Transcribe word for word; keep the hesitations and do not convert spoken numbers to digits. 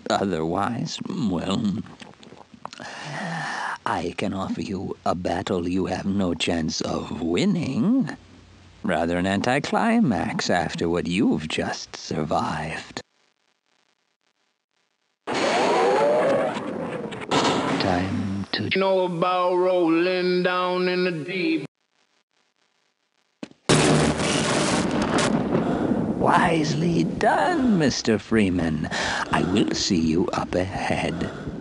Otherwise, well, I can offer you a battle you have no chance of winning. Rather an anticlimax after what you've just survived. Time to You know about rolling down in the deep. Wisely done, Mister Freeman. I will see you up ahead.